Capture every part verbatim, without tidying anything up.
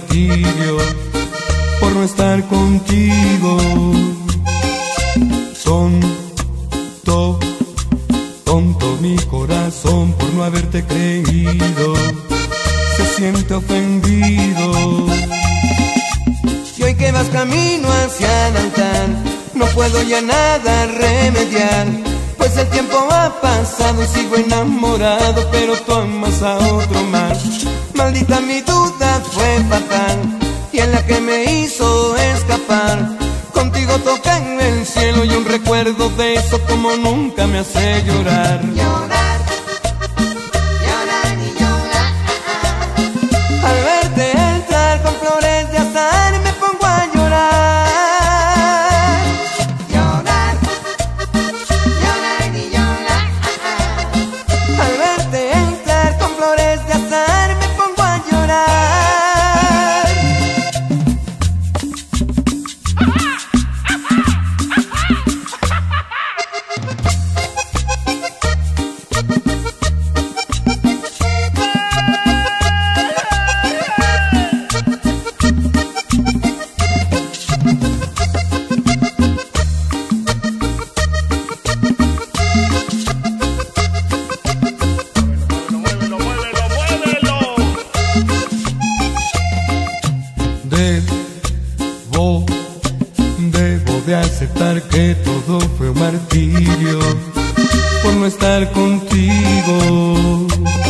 martirio por no estar contigo. Tonto, tonto mi corazón por no haberte creído, se siente ofendido. Y hoy que vas camino hacia el altar, no puedo ya nada remediar, pues el tiempo ha pasado y sigo enamorado, pero tú amas a otro más. Maldita mi duda fue fatal, y en la que me hizo escapar. Contigo toca en el cielo y un recuerdo de eso como nunca me hace llorar. Llorar, llorar y llorar. Al verte entrar con flores de azar me pongo a llorar. Llorar, llorar y llorar. Al verte entrar con flores de azar me pongo a llorar. Debo, debo de aceptar que todo fue un martirio por no estar contigo.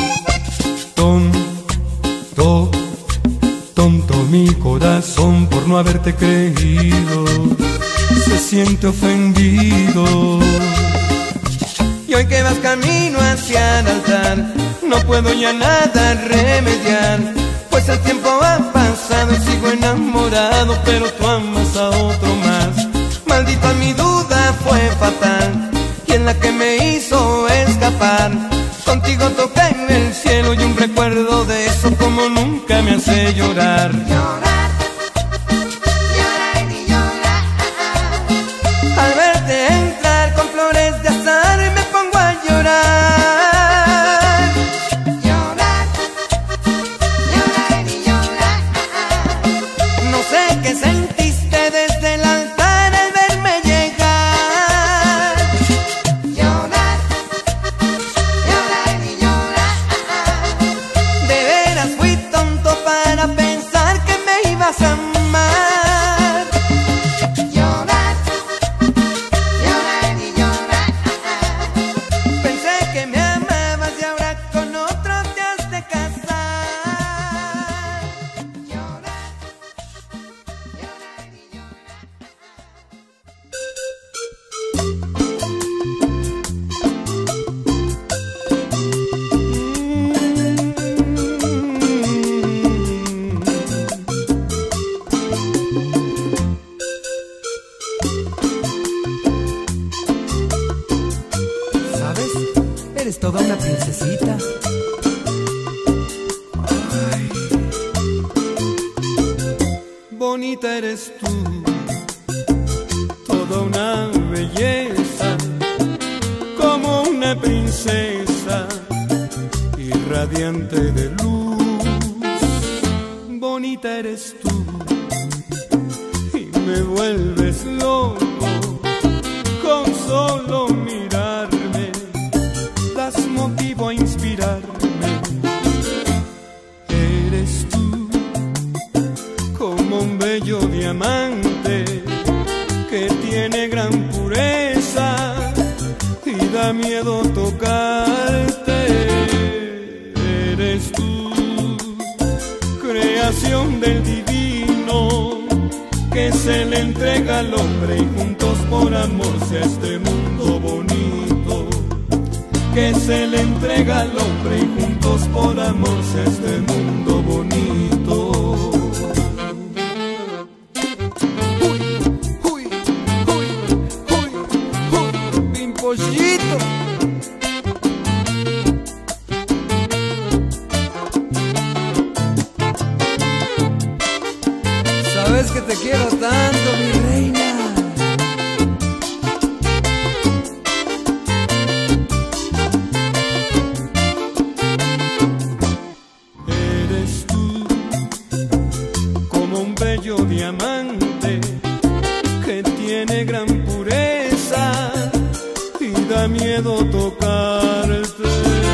Tonto, tonto mi corazón por no haberte creído, se siente ofendido. Y hoy que vas camino hacia el altar, no puedo ya nada remediar, pues el tiempo ha pasado y sigo enamorado, pero tú amas a otro más. Maldita mi duda fue fatal, y en la que me hizo escapar. Contigo toca en el cielo y un recuerdo de eso como nunca me hace llorar. Llorar, llorar y llorar. Al verte entrar con flores de azar me pongo a llorar. Llorar, llorar y llorar. No sé qué sentiste desde el altar al verme llegar. Llorar, llorar y llorar. De veras fui tonto para pensar que me ibas a amar. Llorar, llorar y llorar. Pensé que me amabas y ahora con otro te has de casar. Llorar, llorar y llorar. ¿Sabes? Eres toda una princesita. Ay. Bonita eres tú, toda una belleza, como una princesa y radiante de luz. Bonita eres tú y me vuelves loco con solo mirarme, das motivo a inspirarme. Eres tú como un bello diamante que tiene gran pureza y da miedo tocarte. Eres tú, creación del divino, que se le entrega al hombre y juntos por amor sea este mundo bonito. Que se le entrega al hombre y juntos por amor sea este mundo bonito. Uy, uy, uy, uy, uy, Pimpollito. Sabes que te quiero tanto, mi reina. bello diamante que tiene gran pureza y da miedo tocarte.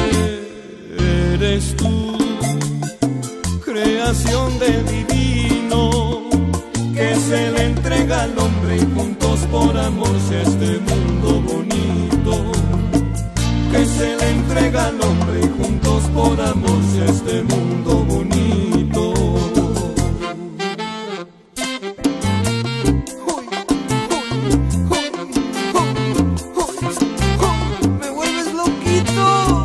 Eres tú, creación del divino, que se le entrega al hombre y juntos por amor sea este mundo bonito. Que se le entrega al hombre y juntos por amor sea este mundo bonito. Me vuelves loquito.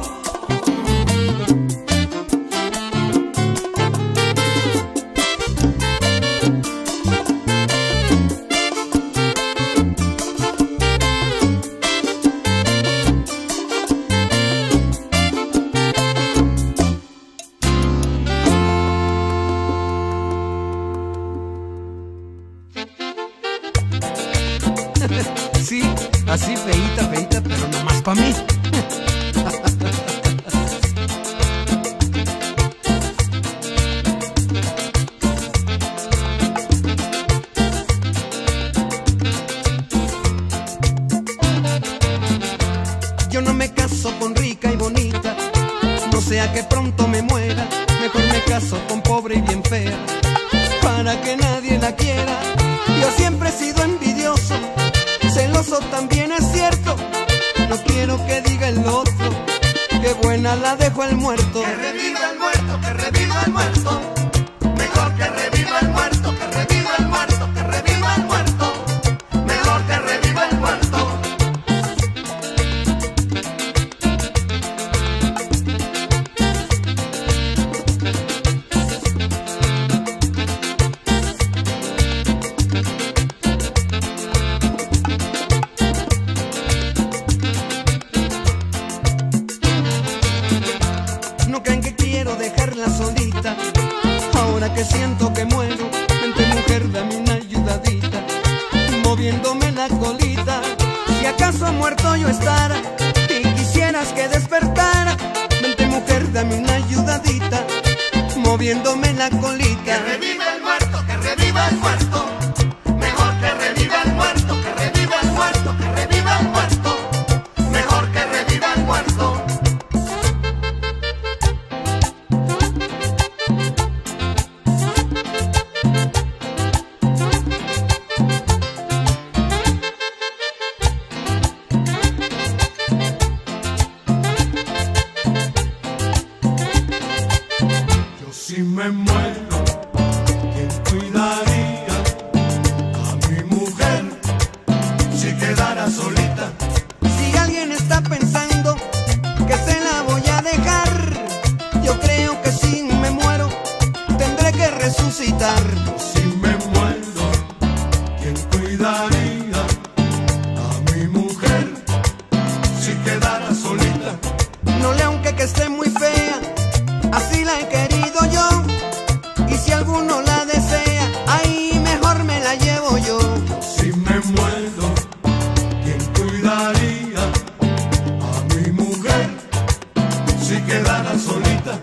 Sí, así feíta, feíta, pero nomás pa' mí. Yo no me caso con rica y bonita, no sea que pronto me muera. Mejor me caso con pobre y bien fea, para que nadie la quiera. Yo siempre he sido envidioso, celoso también es cierto. No quiero que diga el otro que buena la dejo al muerto. Que reviva el muerto, que reviva el muerto. Mejor que reviva el muerto, que reviva el muerto, que reviva el muerto. Mejor que reviva el muerto. No crean que quiero dejarla solita, ahora que siento que muero. Vente mujer, dame una ayudadita, moviéndome la colita. Si acaso muerto yo estará y quisieras que despertara, vente mujer, dame una ayudadita, moviéndome la colita. Que reviva el muerto, que reviva el muerto. Mejor que reviva el muerto, que reviva el muerto, que reviva el muerto. Mejor que reviva el muerto. Si me muero, ¿quién cuidaría a mi mujer si quedara solita? Si alguien está pensando que se la voy a dejar, yo creo que si me muero tendré que resucitar. Si me muero, ¿quién cuidaría a mi mujer si quedara solita? No le aunque que esté muy fea, así la he querido yo. Y si alguno la desea, ahí mejor me la llevo yo. Si me muero, ¿quién cuidaría a mi mujer si quedara solita?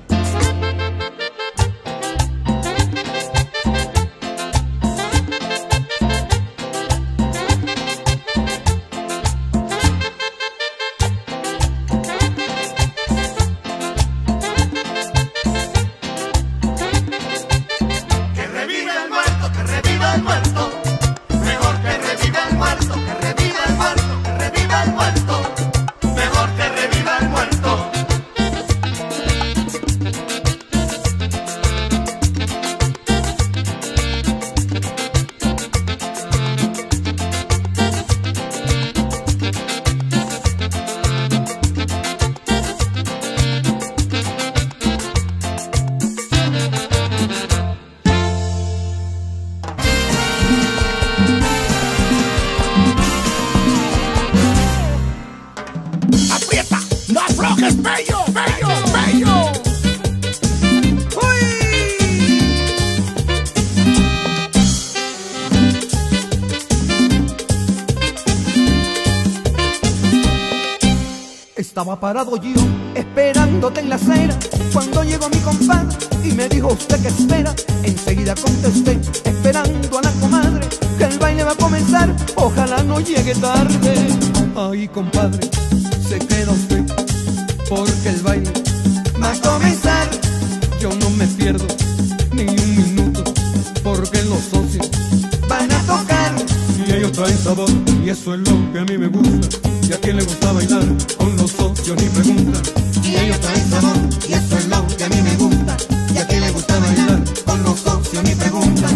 Que reviva el muerto, que reviva el muerto. Mejor que reviva el muerto, que reviva el muerto, que reviva el muerto. Mejor que reviva el muerto. Aprieta, no aflojes, bello, bello, bello. Estaba parado yo, esperándote en la acera, cuando llegó mi compadre y me dijo: ¿usted qué espera? Enseguida contesté: llegar, ojalá no llegue tarde. Ay, compadre, se queda usted, porque el baile va a comenzar. Yo no me pierdo ni un minuto, porque los socios van a tocar. Y ellos traen sabor, y eso es lo que a mí me gusta. Y a quien le gusta bailar, con los socios ni pregunta. Y ellos traen sabor, y eso es lo que a mí me gusta. Y a quien le gusta bailar, con los socios ni pregunta.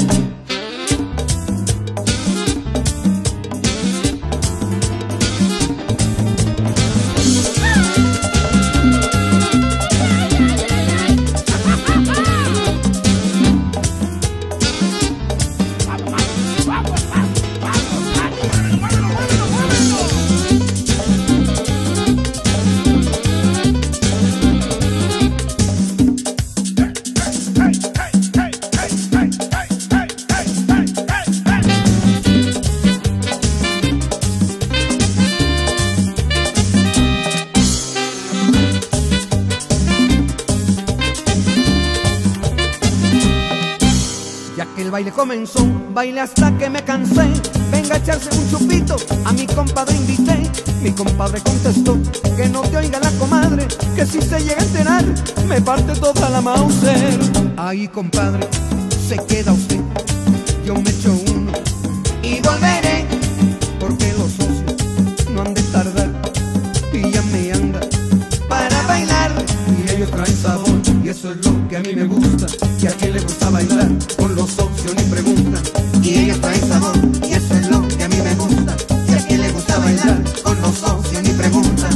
El baile comenzó, baile hasta que me cansé. Venga a echarse un chupito, a mi compadre invité. Mi compadre contestó, que no te oiga la comadre, que si se llega a enterar, me parte toda la Mauser. Ay, compadre, se queda usted, yo me echo uno y volveré, porque los socios no han de tardar y ya me anda para bailar. Y ellos traen sabor, y eso es lo que a mí me gusta. Y a quien le gusta bailar, con los socios ni pregunta. Y ellos traen sabor, y eso es lo que a mí me gusta. Y a quien le gusta bailar, con los socios ni pregunta.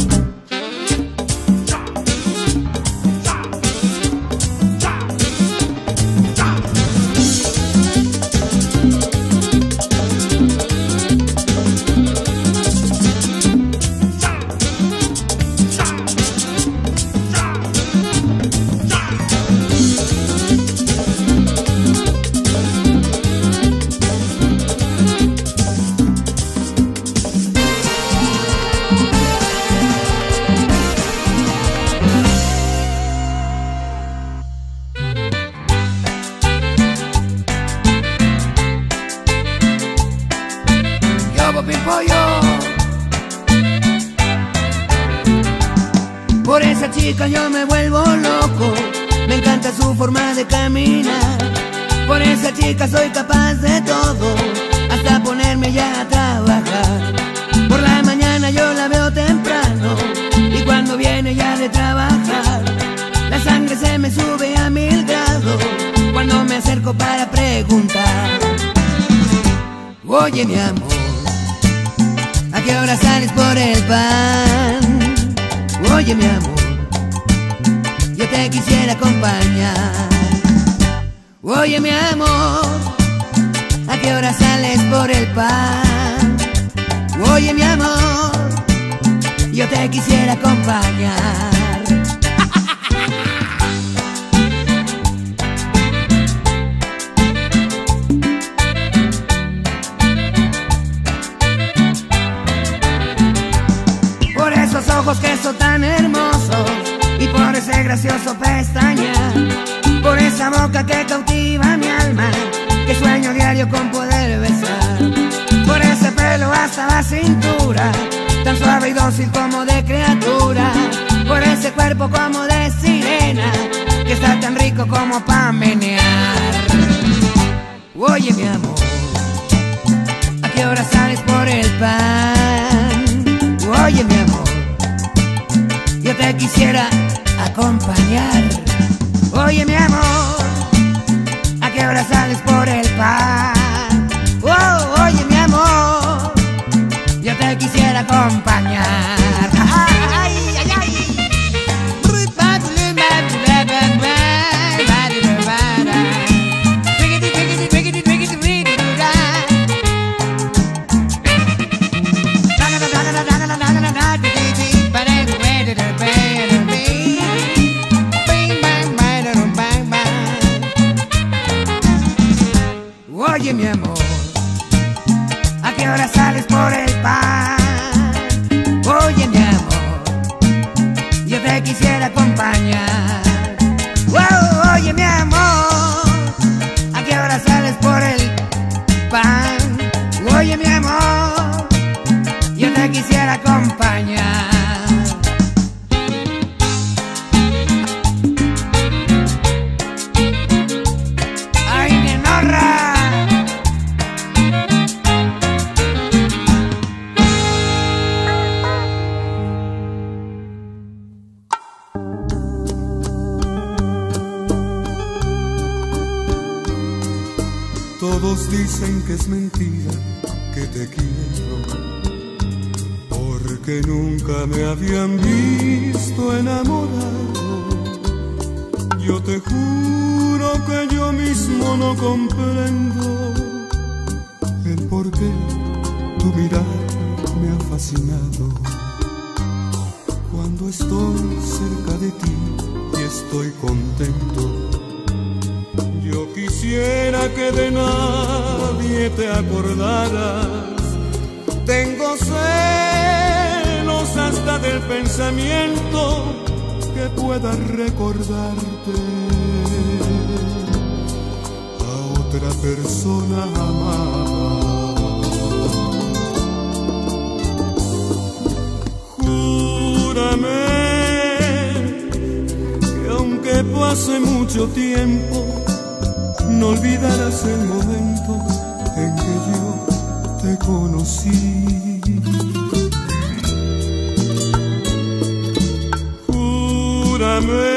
Por esa chica yo me vuelvo loco, me encanta su forma de caminar. Por esa chica soy capaz de todo, hasta ponerme ya a trabajar. Por la mañana yo la veo temprano, y cuando viene ya de trabajar, la sangre se me sube a mil grados cuando me acerco para preguntar. Oye, mi amor, ¿a qué hora sales por el pan? Oye, mi amor, yo te quisiera acompañar. Oye, mi amor, ¿a qué hora sales por el pan? Oye, mi amor, yo te quisiera acompañar. Ojos que son tan hermosos, y por ese gracioso pestañear, por esa boca que cautiva mi alma, que sueño diario con poder besar, por ese pelo hasta la cintura, tan suave y dócil como de criatura, por ese cuerpo como de sirena, que está tan rico como pa' menear. Oye, mi amor, ¿a qué hora sales por el pan? Oye, mi amor, yo te quisiera acompañar. Oye, mi amor, ¿a qué hora sales por el pan? Oh, oye, mi amor, yo te quisiera acompañar. Ay, ay, ay. Oye, mi amor, ¿a qué hora sales por el pan? Oye, mi amor, yo te quisiera acompañar. Oh, oye, mi amor, ¿a qué hora sales por el pan? todos dicen que es mentira que te quiero, porque nunca me habían visto enamorado. Yo te juro que yo mismo no comprendo el por qué tu mirar me ha fascinado. Cuando estoy cerca de ti y estoy contento, yo quisiera que de nadie te acordaras. Tengo celos hasta del pensamiento que pueda recordarte a otra persona amada. Júrame que aunque pase mucho tiempo, no olvidarás el momento en que yo te conocí. Júrame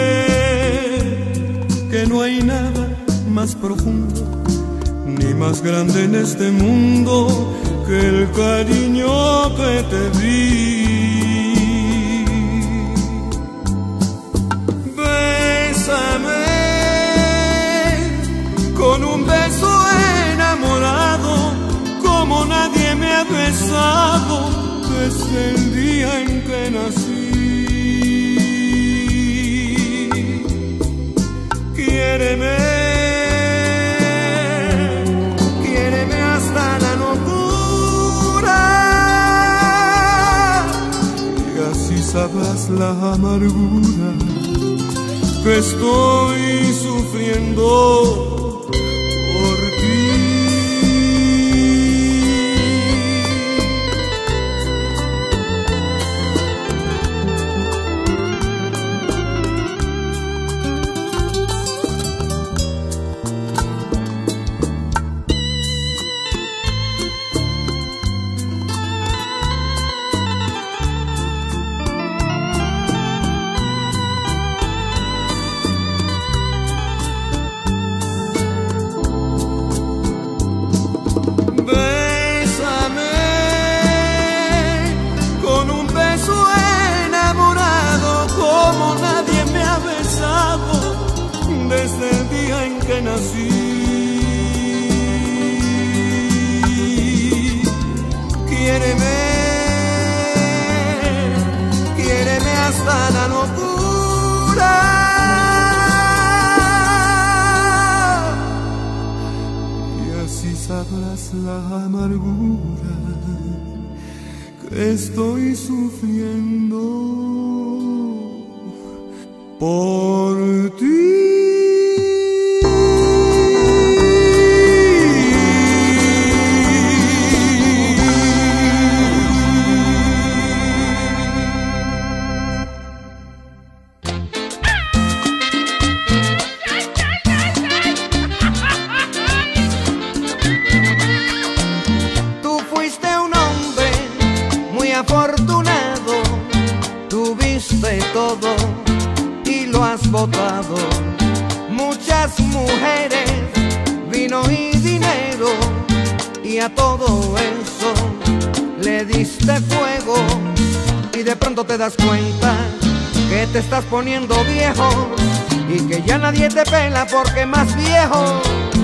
que no hay nada más profundo ni más grande en este mundo que el cariño que te di. Bésame con un beso enamorado como nadie me ha besado desde el día en que nací. Quiéreme, quiéreme hasta la locura, y así sabrás la amargura que estoy sufriendo por ti. Desde el día en que nací, quiéreme, quiéreme hasta la locura, y así sabrás la amargura que estoy sufriendo por ti. Todo y lo has botado. Muchas mujeres, vino y dinero, y a todo eso le diste fuego, y de pronto te das cuenta que te estás poniendo viejo y que ya nadie te pela porque más viejo.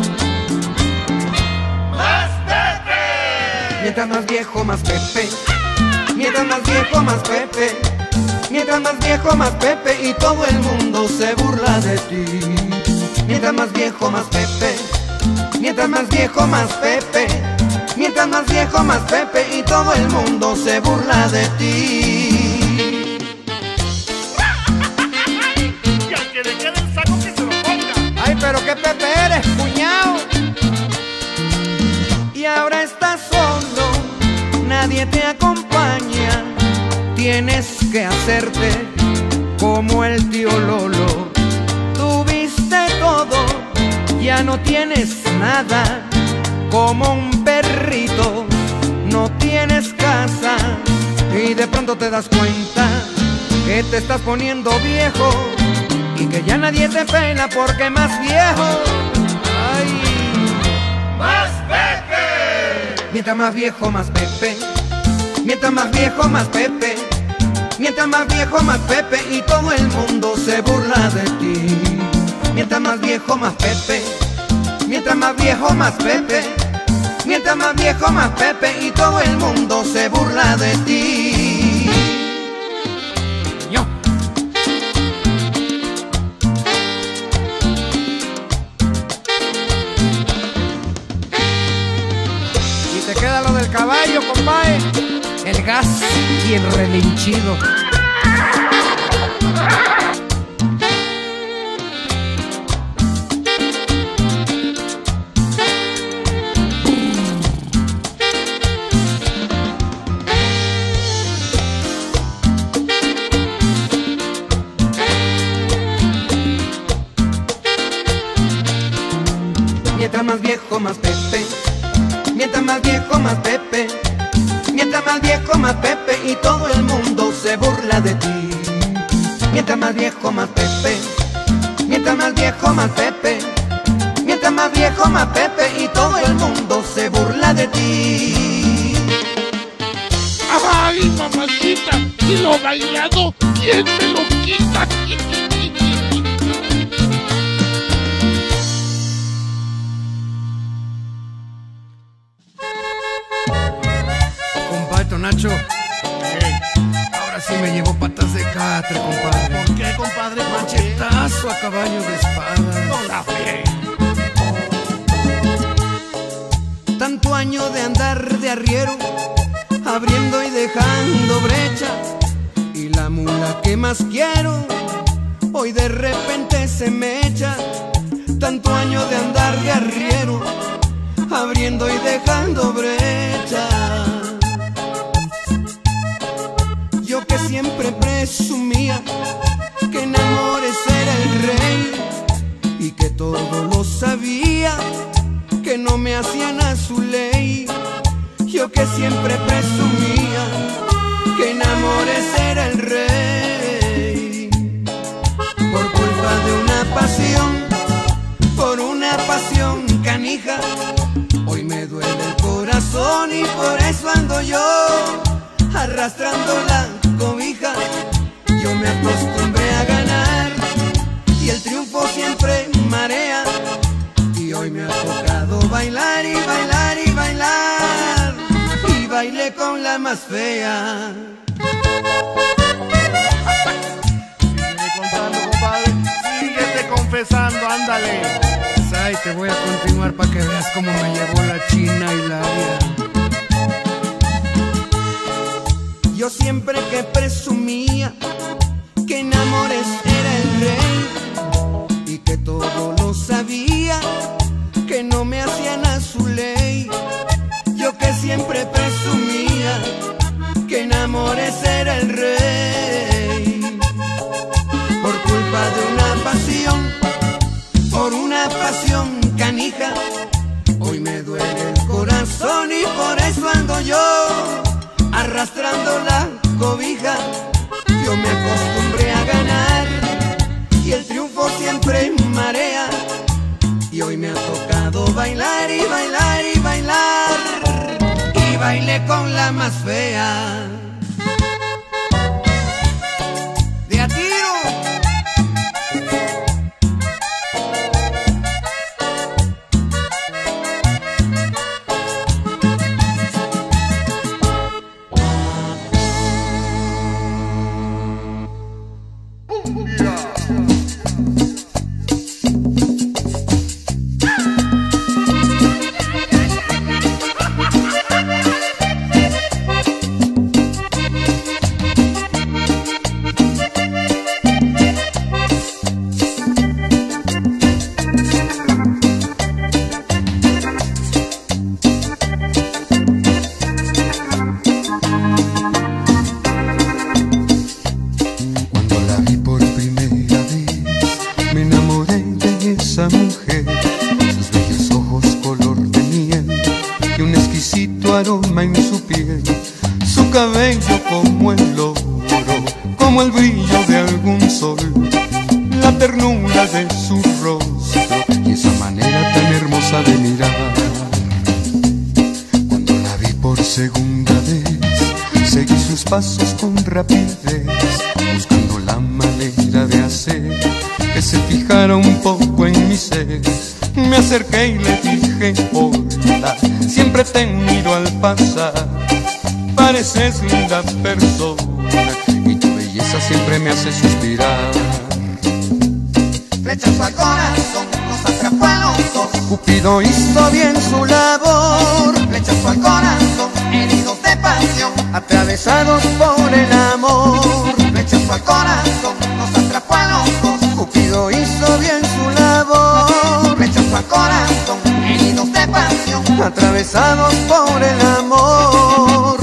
¡Más Pepe! Mientras más viejo, más Pepe. Mientras más viejo, más Pepe. Mientras más viejo, más Pepe, y todo el mundo se burla de ti. Mientras más viejo, más Pepe. Mientras más viejo, más Pepe. Mientras más viejo, más Pepe, y todo el mundo se burla de ti. Y al que le quede el saco que se lo ponga. Ay, pero qué Pepe eres, cuñao. Y ahora estás solo, nadie te acompaña. Tienes que hacerte como el tío Lolo. Tuviste todo, ya no tienes nada. Como un perrito, no tienes casa. Y de pronto te das cuenta que te estás poniendo viejo y que ya nadie te pela porque más viejo. Ay, Mientras más viejo, más Pepe. Mientras más viejo, más Pepe. Mientras más viejo, más Pepe. Y todo el mundo se burla de ti. Mientras más viejo, más Pepe. Mientras más viejo, más Pepe. Mientras más viejo, más Pepe. Y todo el mundo se burla de ti. Yo. Y te queda lo del caballo, compadre. El gas y el relinchido. Mientras más viejo, más Pepe. Mientras más viejo, más Pepe. Mientras más viejo, más Pepe. Y todo el mundo se burla de ti. Mientras más viejo, más Pepe. Mientras más viejo, más Pepe. Mientras más viejo, más Pepe. Y todo el mundo se burla de ti. Ay, mamacita, y lo bailado, ¿quién me lo quita? Compadre Nacho, ahora sí me llevó patas de catre, compadre. ¿Por qué, compadre? Machetazo a caballo de espada. No la fe. Tanto año de andar de arriero, abriendo y dejando brecha. Y la mula que más quiero, hoy de repente se me echa. Tanto año de andar de arriero, abriendo y dejando brecha. Yo que siempre presumía que en amores era el rey y que todo lo sabía, que no me hacían a su ley. Yo que siempre presumía que en amores era el rey. Por culpa de una pasión, por una pasión canija, hoy me duele el corazón y por eso ando yo arrastrando la cobija. Yo me acostumbré a ganar y el triunfo siempre marea. Y hoy me ha tocado bailar y bailar y bailar. Y bailé con la más fea. Síguete contando, compadre. Síguete confesando, ándale. Ay, te voy a continuar para que veas cómo me llevó la china y la vida. Yo siempre que presumía que en amores era el rey y que todo lo sabía, que no me hacían a su ley. Yo que siempre presumía que en amores era el rey. Por culpa de una pasión, por una pasión canija, hoy me duele el corazón y por eso ando yo arrastrando la cobija. Yo me acostumbré a ganar y el triunfo siempre marea. Y hoy me ha tocado bailar y bailar y bailar. Y bailé con la más fea. ¡De a tiro! Aroma en su piel, su cabello como el oro, como el brillo de algún sol, la ternura de su rostro y esa manera tan hermosa de mirar. Cuando la pasos con rapidez, buscando la manera de hacer que se fijara un poco en mi ser. Me acerqué y le dije, hola, siempre te miro al pasar, pareces linda persona y tu belleza siempre me hace suspirar. Flechazo al corazón, nos atrapó a los dos. Cupido hizo bien su labor. Flechazo al corazón, heridos de pasión, Atravesados por el amor. flechazo al corazón, nos atrapó a los dos. Cupido hizo bien su labor. Flechazo al corazón, heridos de pasión, Atravesados por el amor.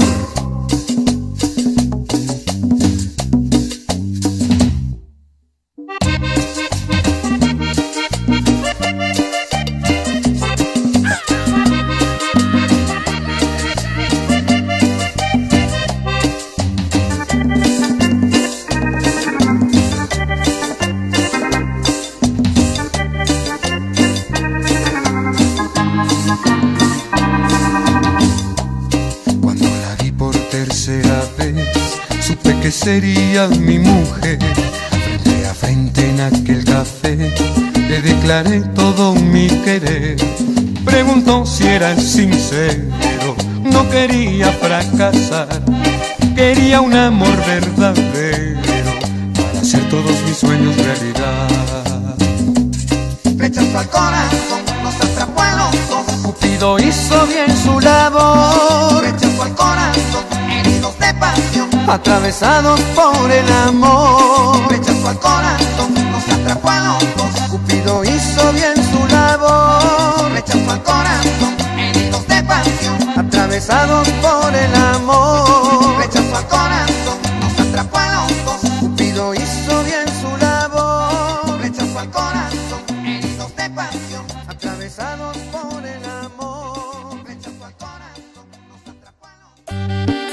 Sería mi mujer. Frente a frente en aquel café le declaré todo mi querer. Preguntó si era sincero, no quería fracasar, quería un amor verdadero para hacer todos mis sueños realidad. flechazo al corazón, nos atrapó a los dos. Cupido hizo bien su labor. Flechazo al corazón, heridos de pasión, Atravesados por el amor. flechazo al corazón, nos atrapó a los dos. Cupido hizo bien su labor. Flechazo al corazón, heridos de pasión, Atravesados por el amor. flechazo al corazón, nos atrapó a los dos. Cupido hizo bien su labor. Flechazo al corazón, heridos de pasión, Atravesados por el amor. flechazo al corazón, nos atrapó a los dos.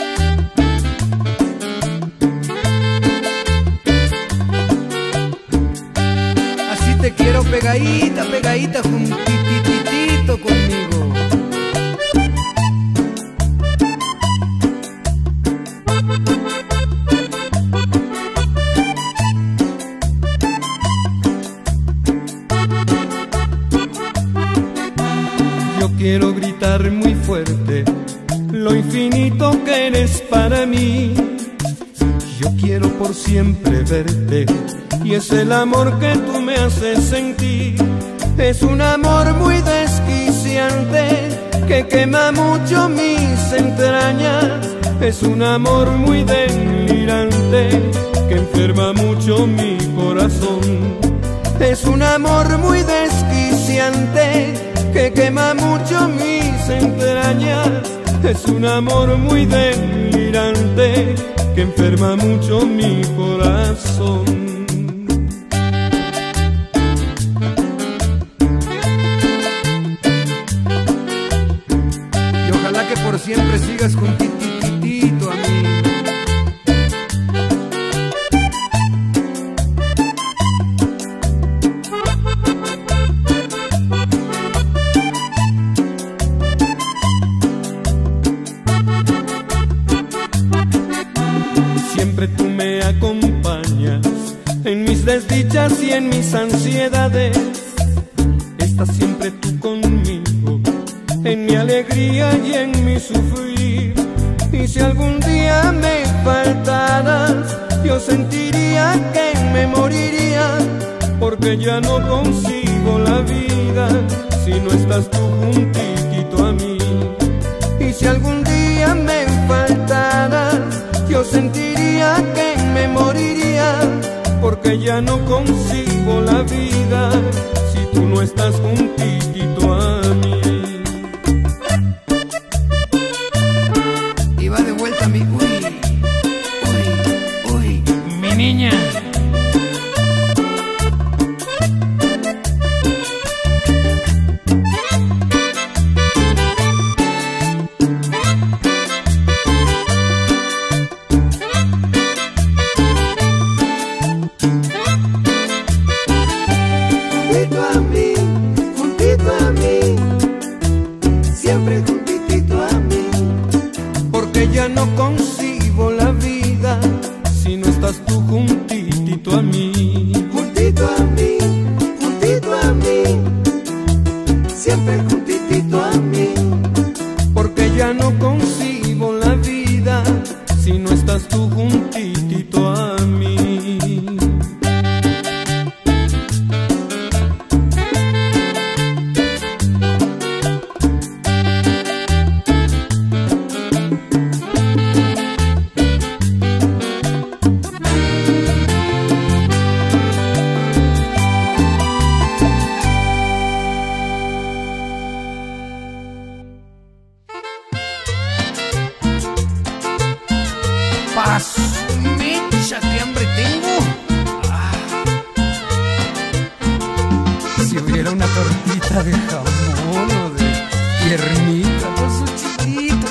Así te quiero pegadita, pegadita, juntititito conmigo. Yo quiero gritar muy fuerte lo infinito que eres para mí. Yo quiero por siempre verte y es el amor que tú me haces sentir. Es un amor muy desquiciante que quema mucho mis entrañas. Es un amor muy delirante que enferma mucho mi corazón. Es un amor muy desquiciante que quema mucho mis entrañas. Es un amor muy delirante que enferma mucho mi corazón. Y ojalá que por siempre sigas juntititito a mí. Siempre tú me acompañas en mis desdichas y en mis ansiedades. Estás siempre tú conmigo en mi alegría y en mi sufrir. Y si algún día me faltaras, yo sentiría que me moriría, porque ya no consigo la vida si no estás tú juntito a mí. Y si algún día me faltaras, yo sentiría que me moriría, porque ya no consigo la vida si tú no estás juntito a mí. Y va de vuelta mi uy, uy, uy, mi niña. Juntito a mí, juntito a mí. siempre juntitito a mí. Porque ya no concibo la vida si no estás tú juntitito a mí. Paso, mecha, qué hambre tengo. Si hubiera una tortita de jamón o de piernita, por su chiquito.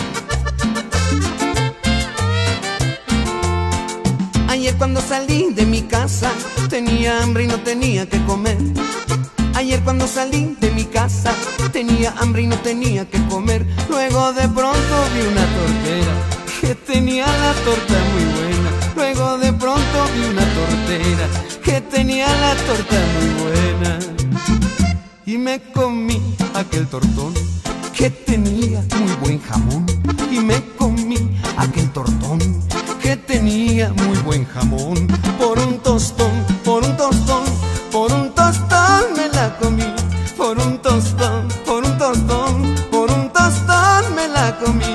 Ayer cuando salí de mi casa tenía hambre y no tenía que comer. Ayer cuando salí de mi casa tenía hambre y no tenía que comer. Luego de pronto vi una tortera que tenía la torta muy buena. Luego de pronto vi una tortera que tenía la torta muy buena. Y me comí aquel tortón que tenía muy buen jamón. Y me comí aquel tortón que tenía muy buen jamón. Por un tostón, por un tostón, por un tostón me la comí. Por un tostón, por un tostón, por un tostón me la comí.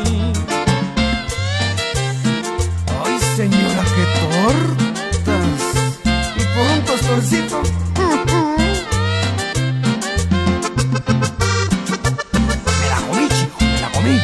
Ay, señora, qué tortas. Y por un tostoncito Me la comí, chico, me la comí.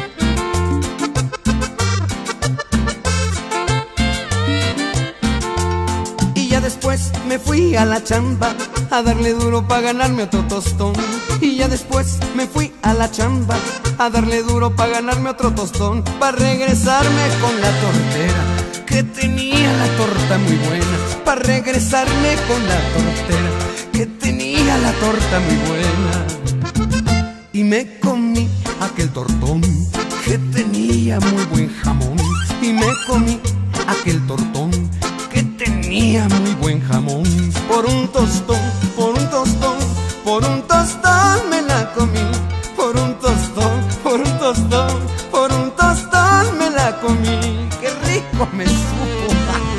y ya después me fui a la chamba a darle duro pa' ganarme otro tostón. Y ya después me fui a la chamba a darle duro pa' ganarme otro tostón. Pa' regresarme con la tortera que tenía la torta muy buena. Pa' regresarme con la tortera que tenía la torta muy buena. Y me comí aquel tortón que tenía muy buen jamón. Y me comí aquel tortón que tenía muy buen jamón. Por un tostón, por un tostón, por un tostón me la comí. Por un tostón, por un tostón, por un tostón me la comí. ¡Qué rico me supo!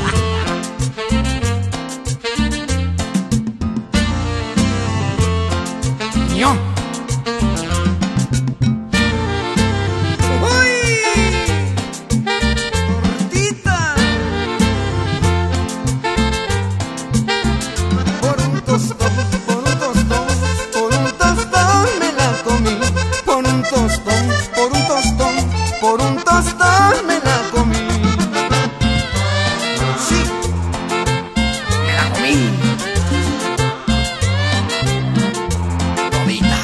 Ño. Tortita. Por un tostón, por un tostón, por un tostón me la comí. Por un tostón, por un tostón, por un tostón me la comí. Sí, Me la comí. Todita.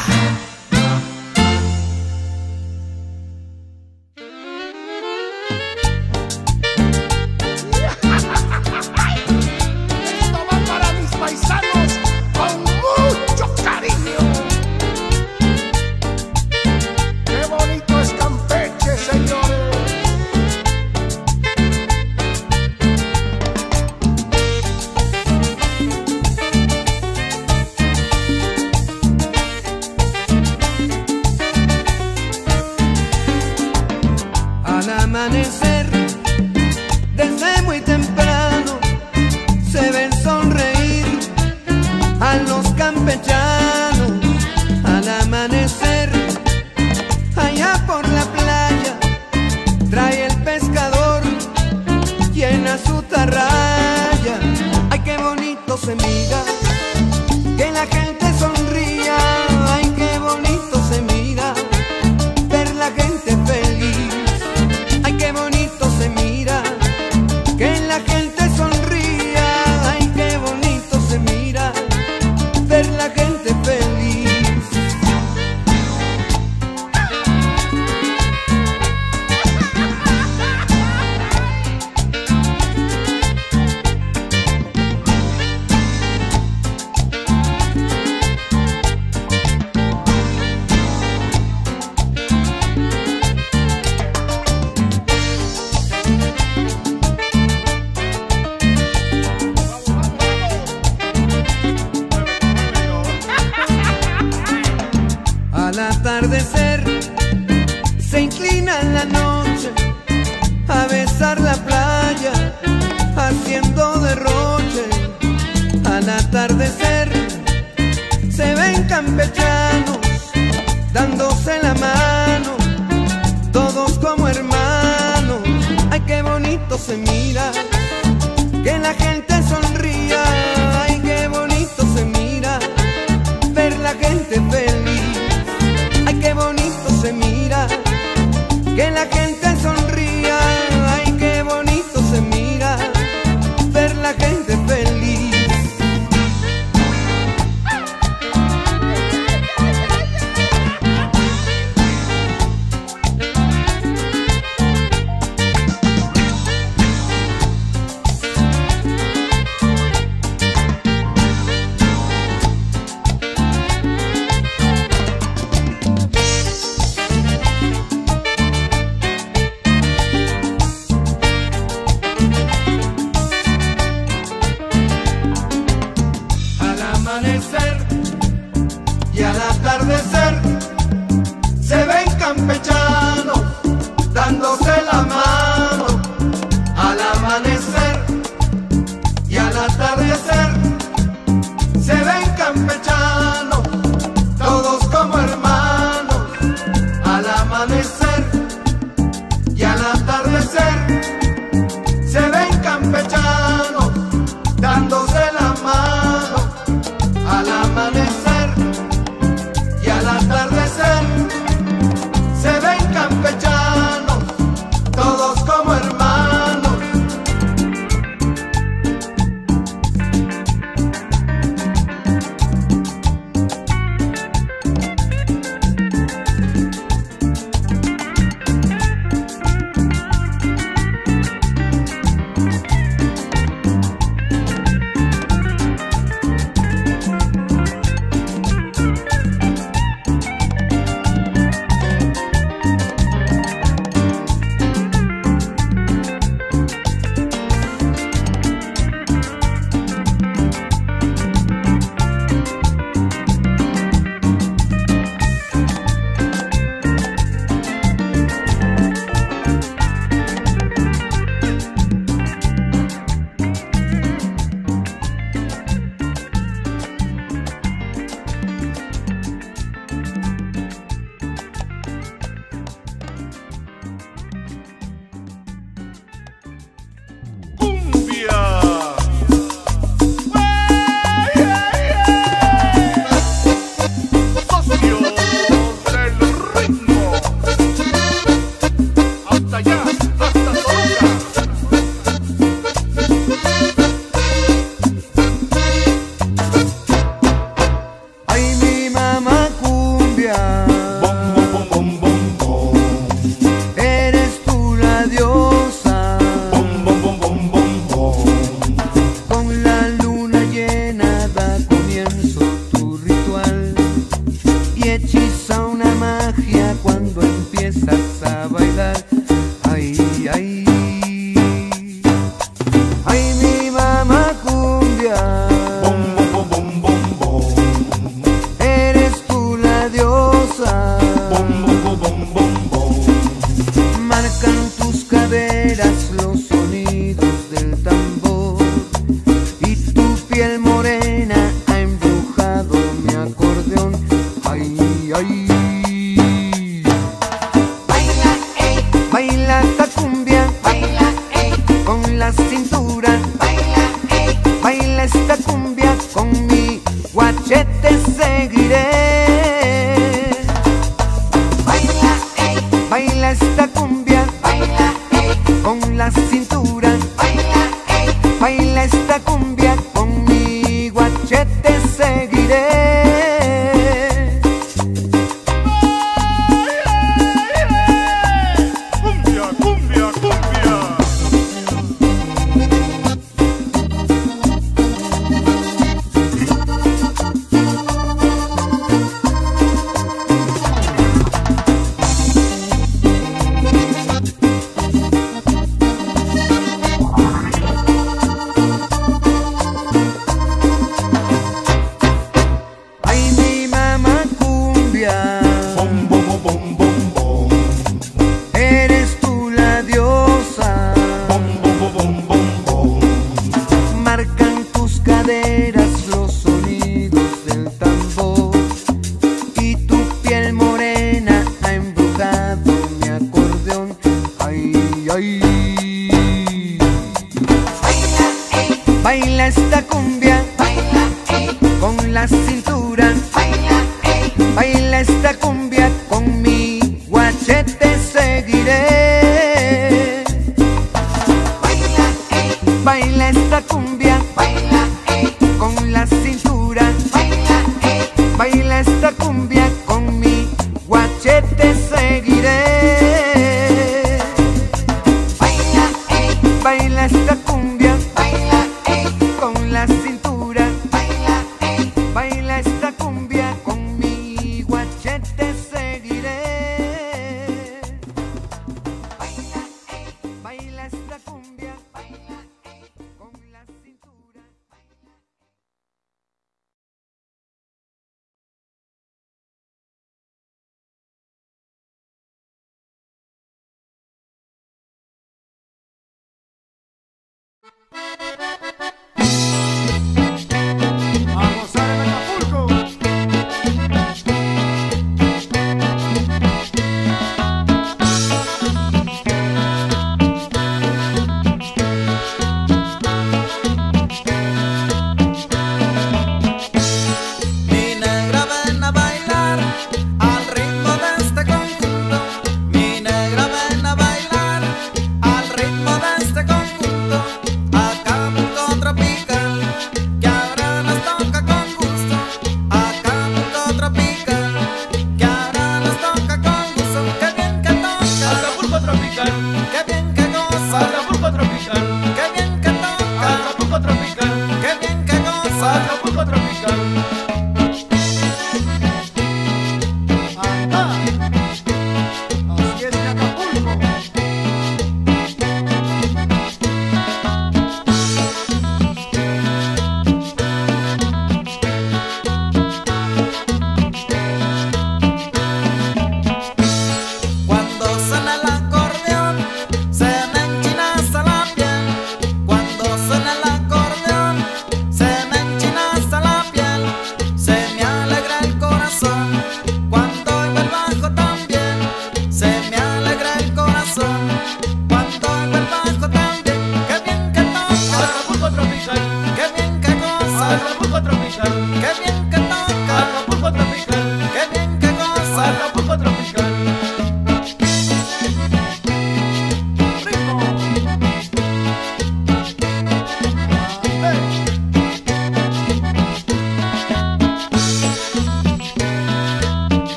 Esto va para mis paisanos con mucho cariño. Qué bonito es Campeche, señores. al amanecer, desde muy temprano, se ven sonreír a los campechanos. Al amanecer, allá por la playa, trae el pescador, llena su tarraya. Ay, qué bonito se mira, que la gente sonría. Ay, qué bonito se mira, ver la gente feliz. Ay, qué bonito Al atardecer se inclina la noche a besar la playa, haciendo derroche. Al atardecer se ven campechanos dándose la mano, todos como hermanos. Ay, qué bonito se mira, que la gente sonría. Ay, qué bonito se mira, ver la gente feliz. Ay, qué bonito se mira, que la gente sonría. Ay, qué bonito se mira, ver la gente feliz. Y al atardecer se ven campechanos dándose la mano. Al amanecer y al atardecer se ven campechanos, todos como hermanos. Al amanecer y al atardecer se ven campechanos dándose la mano. Al amanecer y al atardecer se ven campechanos, todos como hermanos.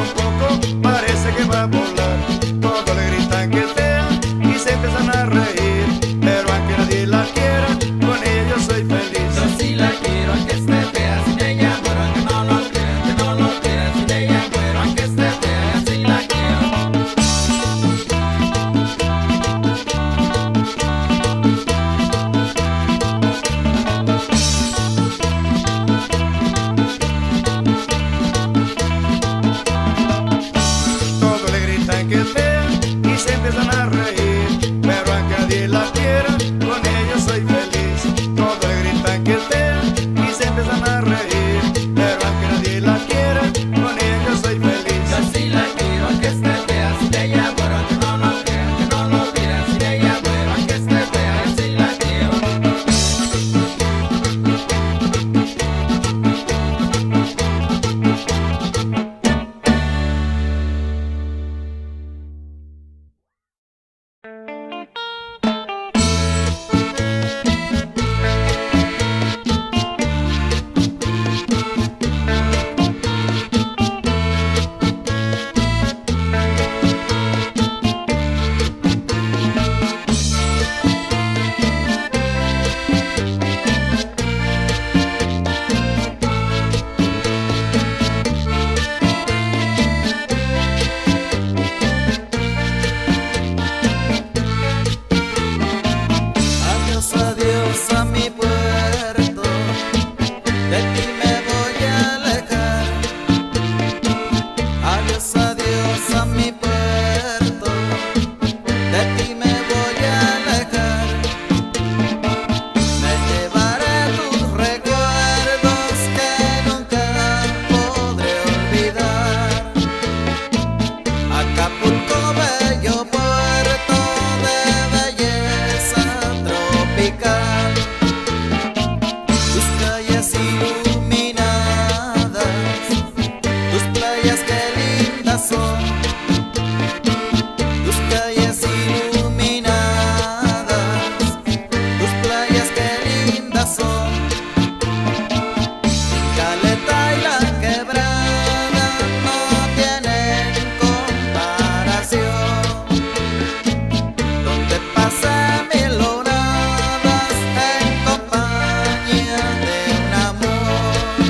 un poco, parece que va a volar. Todos le gritan que es fea y se empiezan a reír, pero aunque nadie la quiera, con ella yo soy feliz. Yo sí la quiero, aunque esté fea, sin ella muero, aunque no lo crean, que no lo crean, sin ella muero, aunque esté fea, sí la quiero. Todos le gritan que es fea y se empiezan a reír, pero aunque nadie la quiera, con ella soy feliz. Todos le gritan que es fea y se empiezan a reír, pero aunque nadie la quiera, con ella yo soy feliz. Yo sí la quiero, aunque esté fea, sin ella muero, aunque no lo crean, que no lo crean, sin ella muero, aunque esté fea, yo sí la quiero. Adiós, adiós a mi puerto, de ti me voy a alejar. Adiós, adiós a mi puerto, de ti me voy a alejar. Me llevaré tus recuerdos que nunca podré olvidar. Acapulco, bello puerto de belleza tropical. Tus calles iluminadas, tus playas que lindas son. Tus calles iluminadas, tus playas que lindas son. Caleta y la Quebrada no tienen comparación, donde pasé mil horas en compañía de un amor.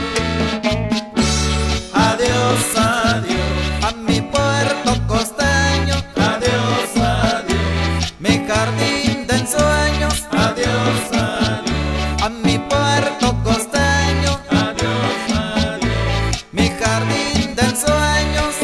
Adiós, adiós a mi puerto costeño. Adiós, adiós mi jardín de ensueños. Adiós, adiós a mi puerto costeño. Adiós, adiós mi jardín de ensueños.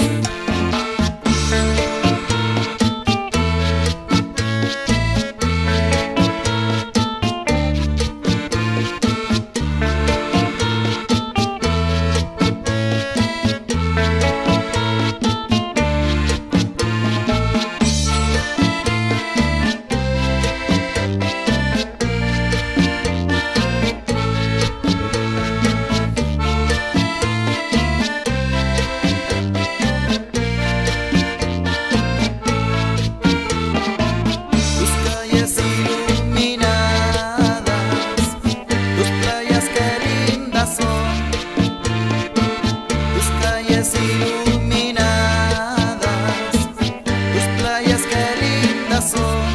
Tus calles iluminadas, tus playas que lindas son. Tus calles iluminadas, tus playas que lindas son.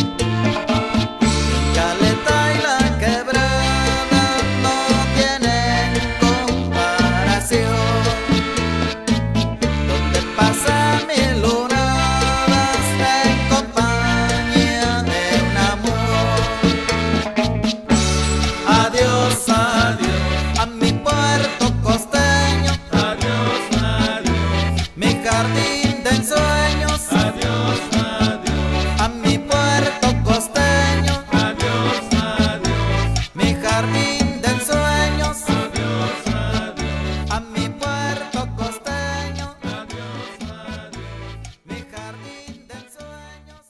Caleta y la Quebrada no tienen comparación, donde pasa mil horas en compañía de un amor. Adiós, adiós a mi puerto costeño. Adiós, adiós mi jardín de ensueños. Adiós, adiós a mi puerto costeño. Adiós, adiós mi jardín de ensueños. Adiós, adiós a mi puerto costeño. Adiós, adiós mi jardín de ensueños.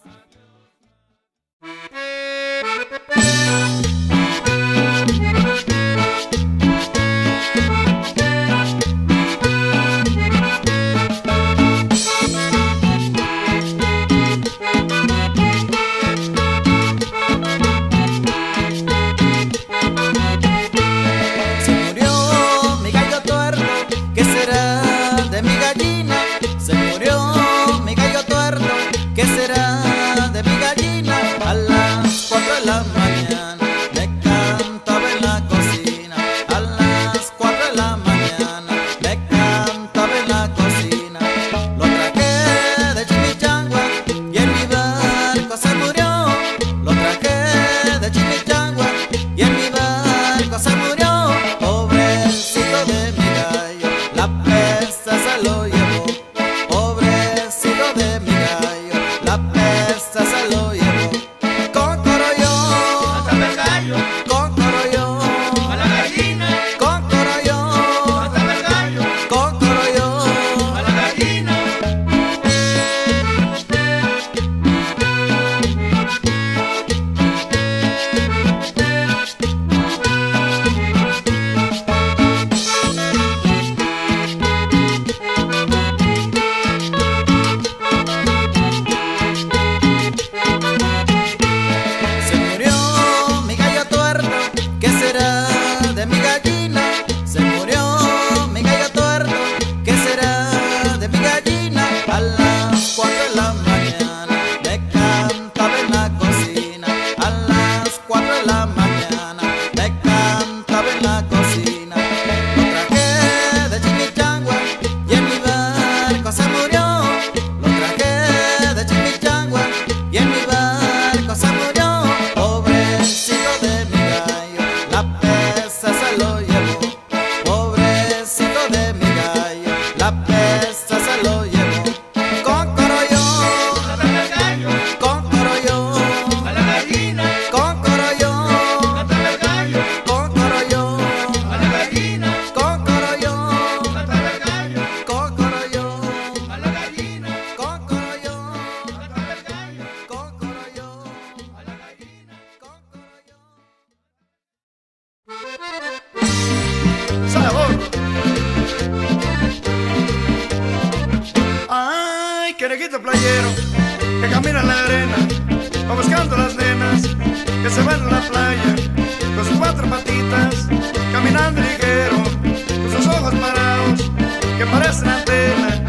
carajito playero que camina en la arena, va buscando las nenas que se van a la playa con sus cuatro patitas, caminando ligero, con sus ojos parados que parecen antena.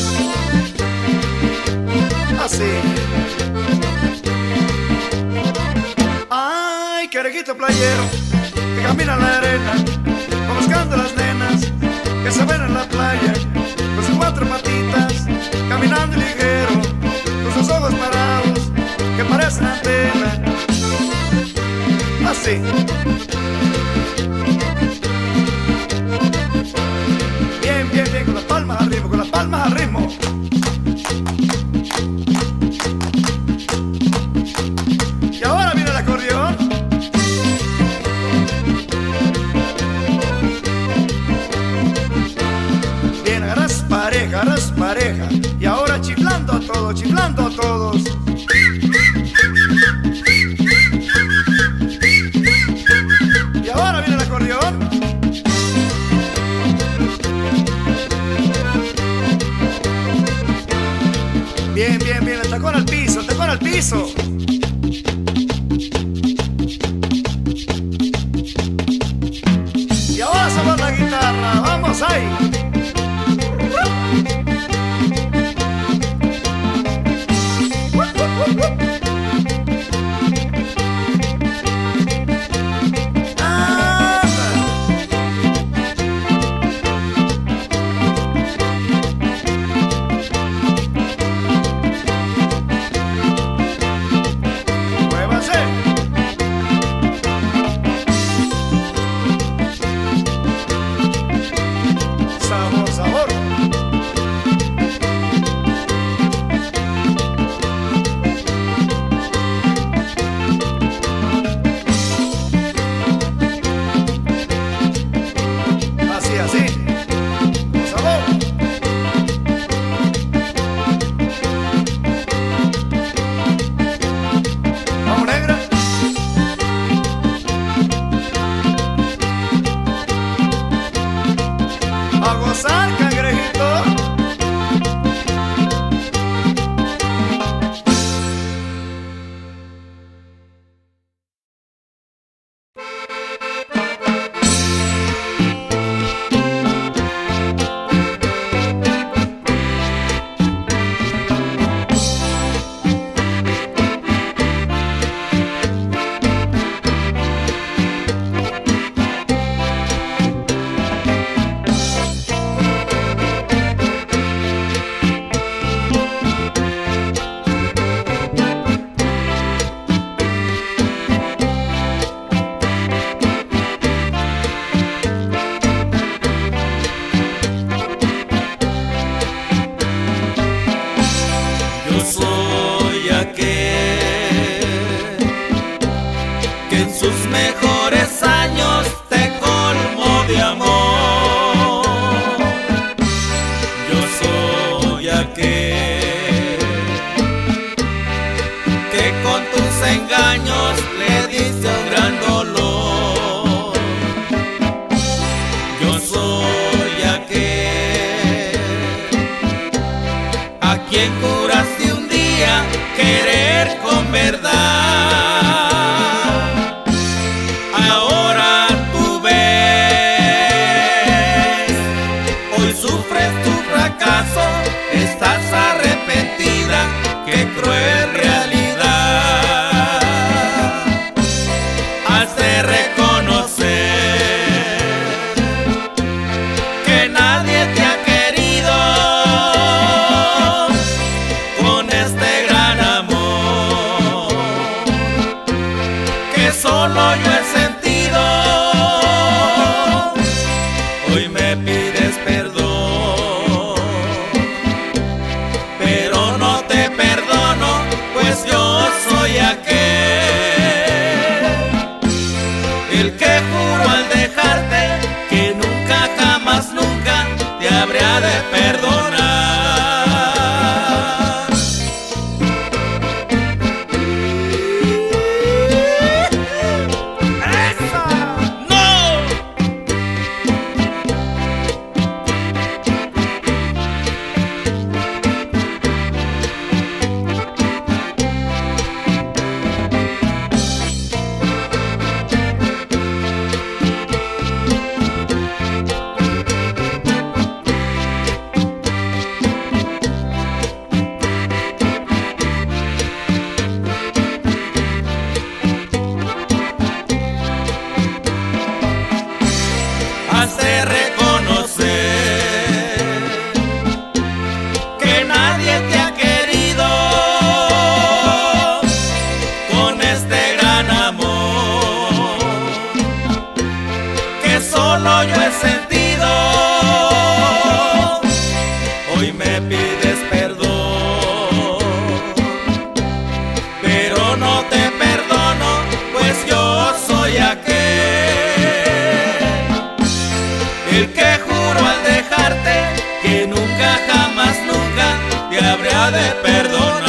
Así. Ay, carajito playero que camina en la arena, va buscando las nenas que se ven en la playa con sus cuatro patitas, caminando ligero, con sus ojos parados que parecen antena. Así. Bien, bien, bien, con las palmas al ritmo, con las palmas al ritmo. Y ahora viene el acordeón. Bien, agarras pareja, agarras pareja. Y ahora chiflando a todos, chiflando a todos. Y ahora viene el acordeón. Bien, bien, bien, el tacón al piso, el tacón al piso. Y ahora somos la guitarra, vamos ahí. Sabor, sabor. Así, así. Con sabor. Vamos, negra. A gozar, cangrejito. Yo soy aquel que en sus mejores años te colmó de amor. Yo soy aquel que con tus engaños le diste un gran dolor. Yo soy aquel a quien juraste un día querer con verdad. Ahora tú ves, hoy sufres tu fracaso, estás arrepentida, qué cruel realidad. Has de reconocer que nadie te ha querido ha de perdonar.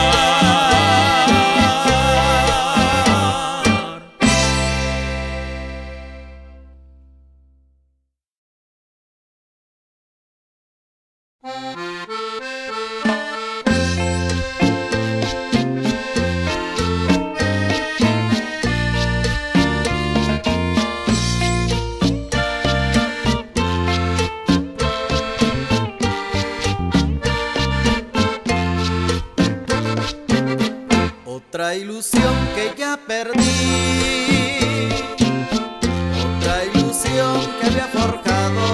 Otra ilusión que ya perdí, otra ilusión que había forjado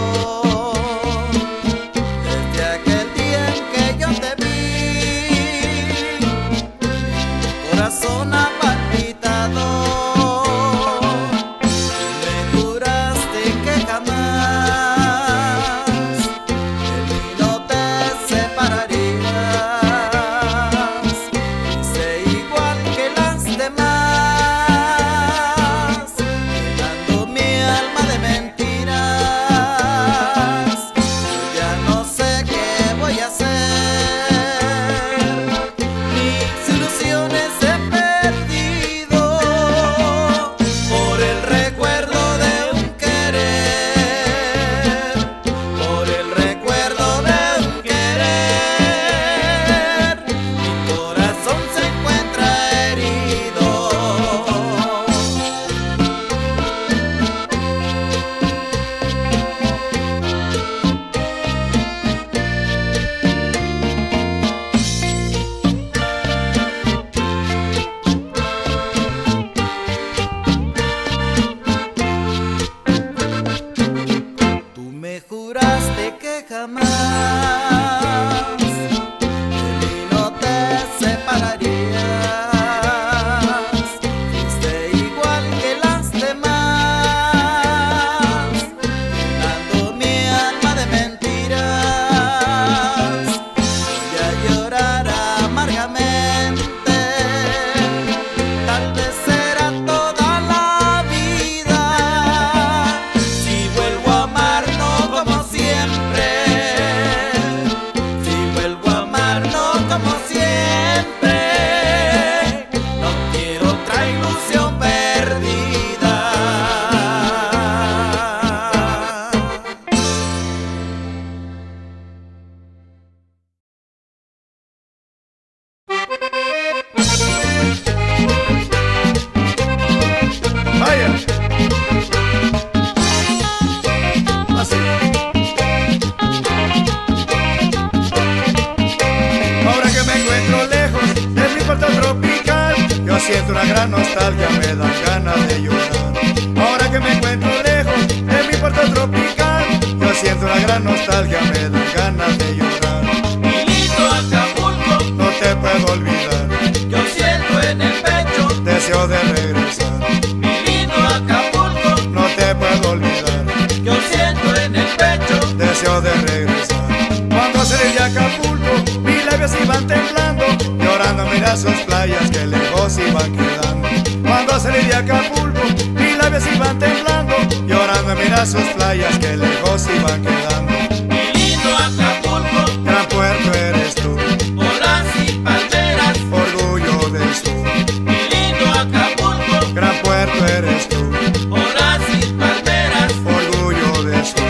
desde aquel día en que yo te vi. Mi corazón ha palpitado, me juraste que jamás de mí no te separarías. Siento una gran nostalgia, me dan ganas de llorar. Ahora que me encuentro lejos de mi puerto tropical, yo siento una gran nostalgia, me dan ganas de llorar. Mi lindo Acapulco, no te puedo olvidar, yo siento en el pecho deseo de regresar. Mi lindo Acapulco, no te puedo olvidar, yo siento en el pecho deseo de regresar. Cuando salí de Acapulco, mis labios iban temblando, llorando mira sus playas que lejos iban quedando. Cuando salí de Acapulco, mis labios iban temblando, llorando mira sus playas que lejos iban quedando. Mi lindo Acapulco, gran puerto eres tú, olas y palmeras, orgullo del sur. Mi lindo Acapulco, gran puerto eres tú, olas y palmeras, orgullo del sur.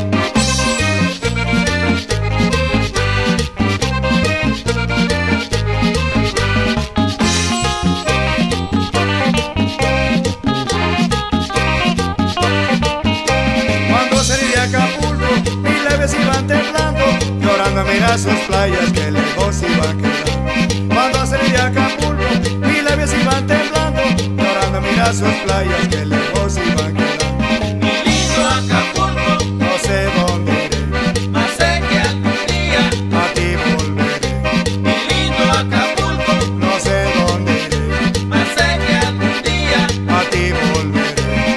Iban temblando, llorando a mirar sus playas que lejos iban quedando. Cuando salí de Acapulco, mis labios iban temblando, llorando a mirar sus playas que lejos iban quedando. Mi lindo Acapulco, no sé dónde iré, mas sé que algún día a ti volveré. Mi lindo Acapulco, no sé dónde iré, mas sé que algún día a ti volveré.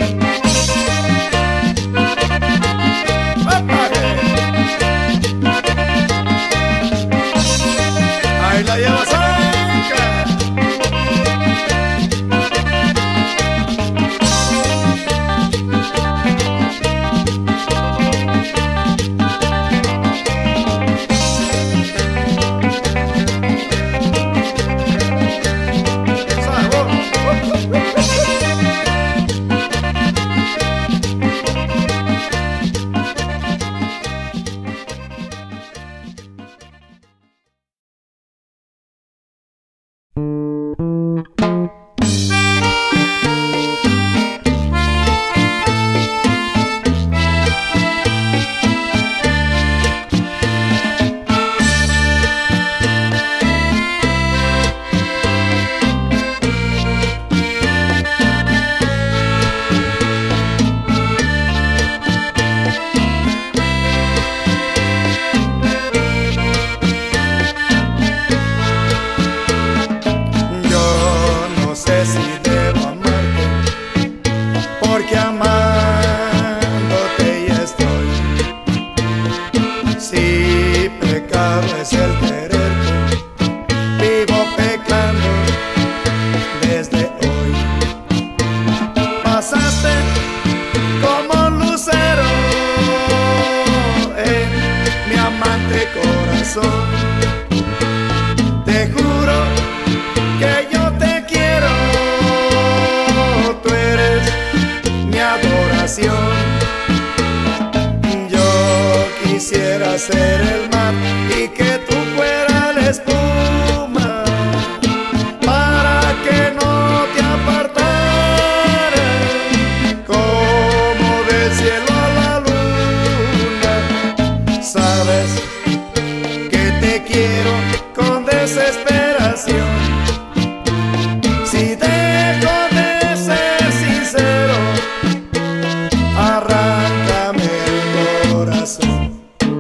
Ahí la llevas anca. desesperación. Si dejo de ser sincero, arráncame el corazón.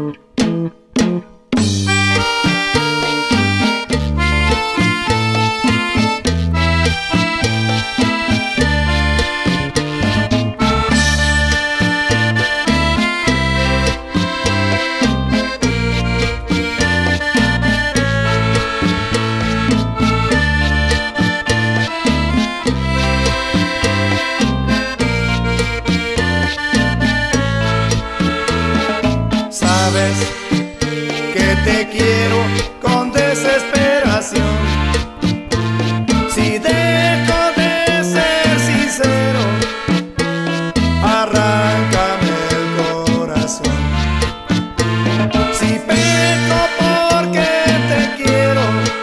Sabes que te quiero con desesperación. Si dejo de ser sincero, arráncame el corazón. Si peco porque te quiero,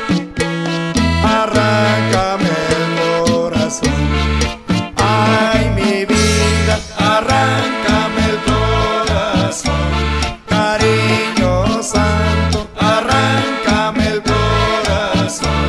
arráncame el corazón. Ay, mi vida, arráncame el corazón. Cariño santo, arráncame el corazón.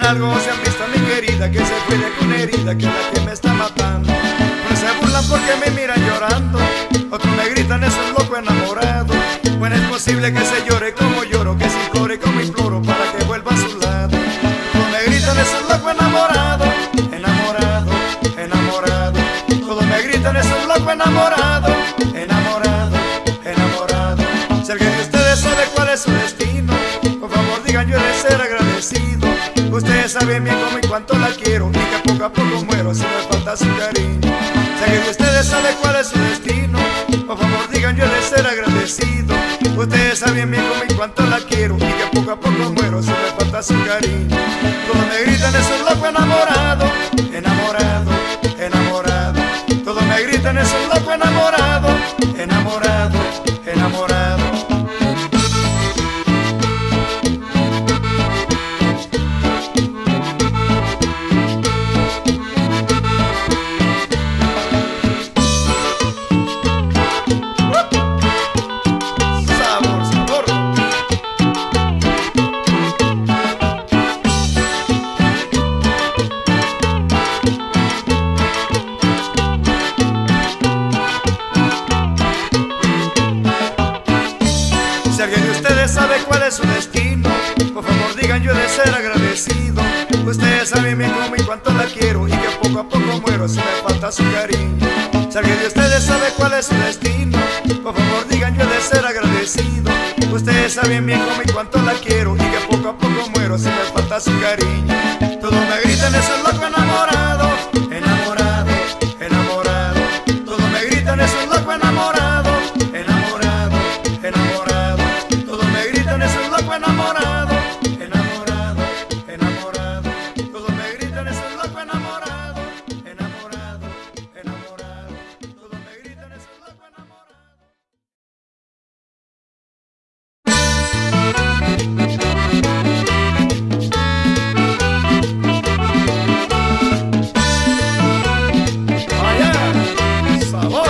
largo se han visto a mi querida, que se fue de con herida, que es la que me está matando. No se burlan porque me miran llorando, otros me gritan es un loco enamorado. Bueno, es posible que se llore como lloro, que se implore como imploro para que vuelva a su lado. Todos me gritan es un loco enamorado, enamorado, enamorado. Todos me gritan es un loco enamorado, enamorado, enamorado. Si alguien de ustedes sabe cuál es su destino, por favor digan yo he de ser agradecido. Ustedes saben bien cómo y cuánto la quiero, y que poco a poco muero si me falta su cariño. Si alguien de ustedes sabe cuál es su destino, por favor digan yo he de ser agradecido. Ustedes saben bien cómo y cuánto la quiero, y que poco a poco muero si me falta su cariño. Todos me gritan es un loco enamorado, enamorado, enamorado. Todos me gritan es un loco enamorado, enamorado, enamorado. Si alguien de ustedes sabe cuál es su destino, por favor digan yo he de ser agradecido. Ustedes saben bien cómo y cuánto la quiero, y que poco a poco muero si me falta su cariño. Si alguien de ustedes sabe cuál es su destino, por favor digan yo he de ser agradecido. Ustedes saben bien cómo y cuánto la quiero, y que poco a poco muero si me falta su cariño. Todos me gritan es un loco enamorado, enamorado, enamorado. Todos me gritan es un loco enamorado, enamorado, enamorado. Todos me gritan es un loco enamorado, enamorado, enamorado. Todos me gritan es un loco enamorado, enamorado, enamorado. Todos me gritan es un loco enamorado. Vaya, sabor.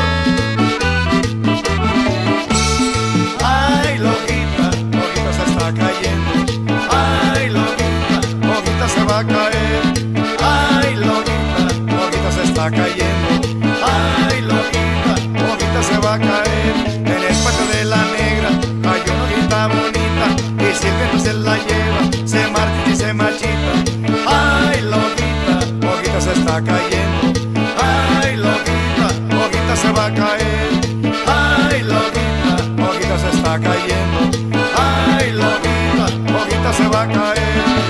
Ay, loquita, loquita se está cayendo. Ay, loquita, loquita se va a caer. Ay, loquita, loquita se está cayendo. Ay, loquita, loquita se va a caer. En el patio de la negra hay una loquita bonita, y si el viento se la lleva, se marcha y se marchita. Ay, loquita, loquita se está cayendo. Ay, loquita, loquita se va a caer. Ay, loquita, loquita se está cayendo. Ay, loquita, loquita se va a caer.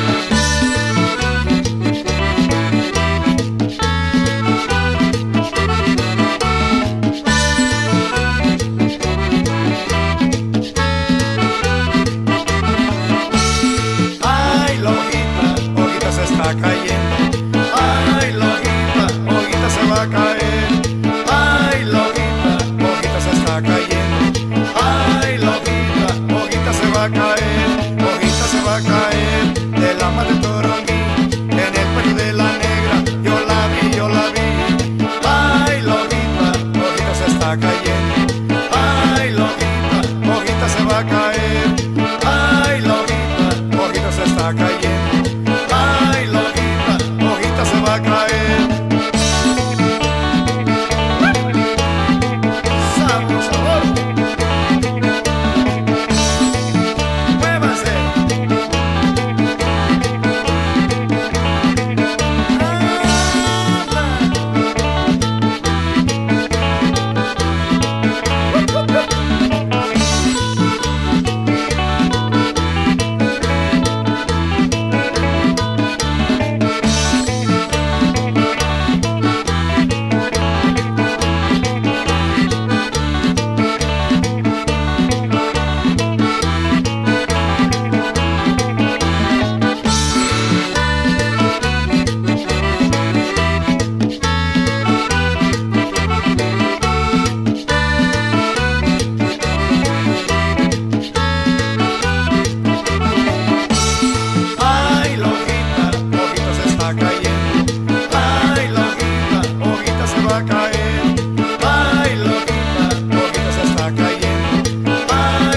Ay, loquita, loquita se está cayendo. Ay, loquita, loquita se va a caer. Ay, loquita, loquita se está cayendo. Ay, loquita, loquita se va a caer. Loquita se va a caer de la mar de Toronguín. En el patio de la negra yo la vi, yo la vi. Ay, loquita, loquita se está cayendo. Ay, loquita, loquita se va a caer. Ay, loquita, loquita se está cayendo. Ay, loquita, loquita se va a caer. Sabor, sabor. Muévanse.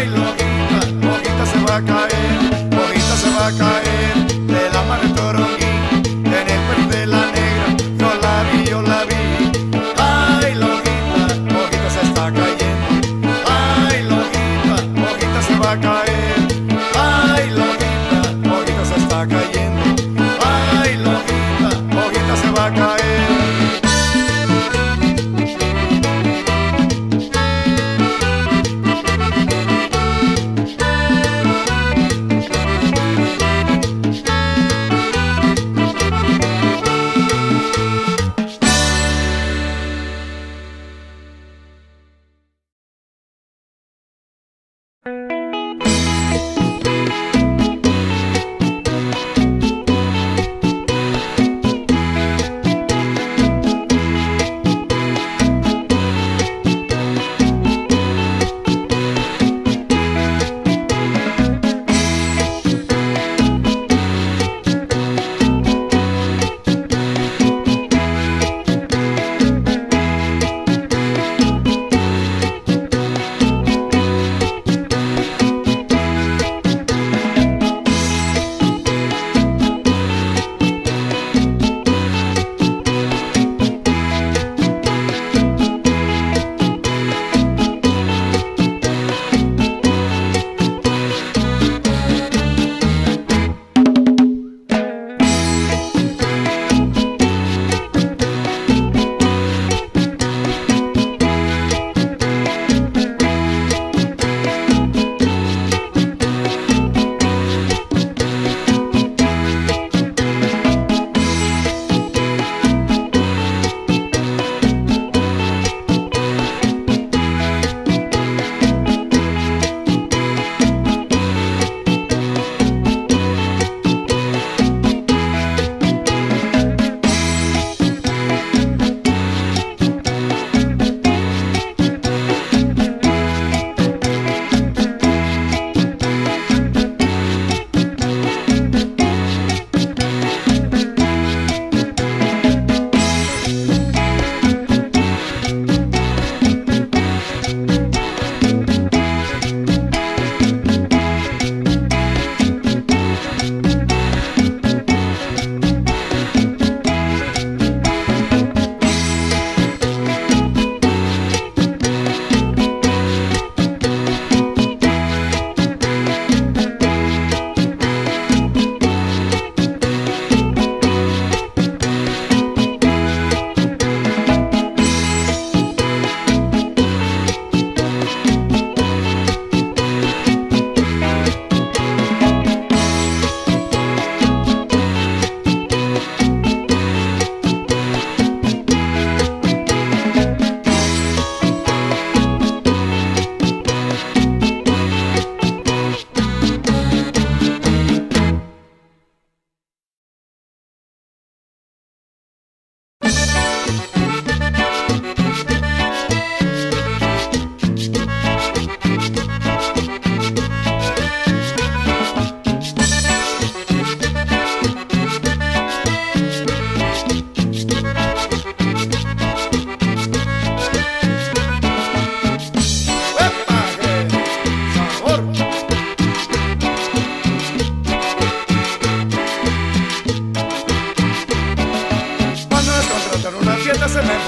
va a caer de la mar de Toronguín.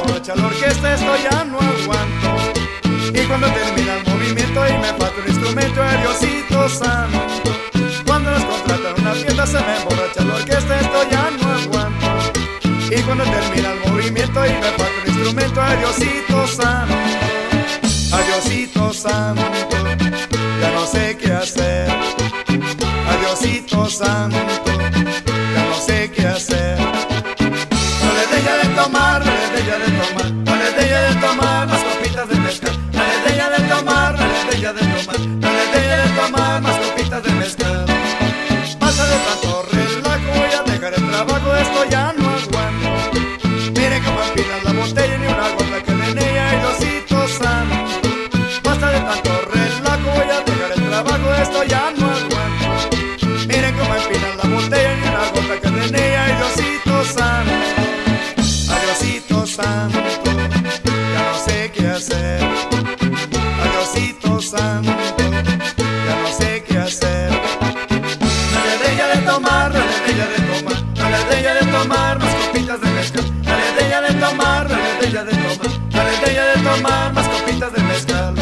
emborracha la orquesta, esto ya no aguanto. Y cuando termina el movimiento y me falta un instrumento, ay Diosito santo. Cuando nos contratan una fiesta se me emborracha la orquesta, esto ya no aguanto. Y cuando termina el movimiento y me falta un instrumento, ay Diosito santo, ay Diosito santo, ya no sé qué hacer. Ay Diosito santo, ya no sé qué hacer. No les dé ya de tomar, no les dé ya de tomar, no les dé ya de tomar más copitas de mezcal. No les dé ya de tomar, no les dé ya de tomar, no les dé ya de tomar más copitas de mezcal. Pasa de tanto relajo, voy a dejar el trabajo, esto ya no aguanto. Miren cómo empinan la botella, ni una gota que le niega. Ay Diosito santo, basta de tanto relajo, voy a dejar el trabajo, esto ya no aguanto. Miren cómo empinan la botella, ni una gota que le niega. Ay Diosito santo, ay Diosito santo, ya no sé qué hacer. Ay Diosito santo, ya no sé qué hacer. No le dé ya de tomar, no le dé ya de tomar, no le dé ya de tomar más copitas de mezcal. No le dé ya de tomar, no le dé ya de tomar, no le dé ya de tomar más copitas de mezcal.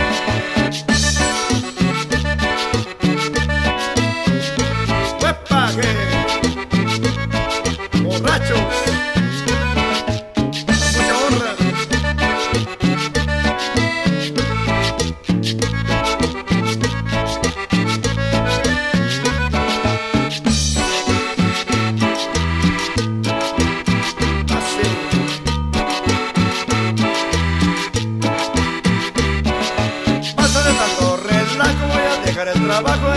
¡Huepa, que! ¡Borrachos! ¡Mucha honra! Pasa de tanto relajo, voy a dejar el trabajo,